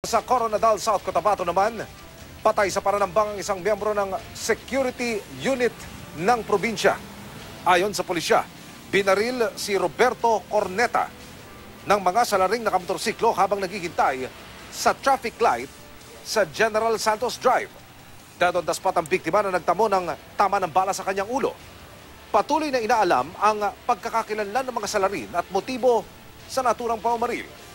Sa Coronadal, South Cotabato naman, patay sa pananambang ang isang miyembro ng security unit ng probinsya. Ayon sa pulisya, binaril si Roberto Corneta ng mga salaring nakamotorsiklo habang naghihintay sa traffic light sa General Santos Drive. Dead on the spot ang biktima na nagtamo ng tama ng bala sa kanyang ulo. Patuloy na inaalam ang pagkakakilanlan ng mga salarin at motibo sa naturang pamamaril.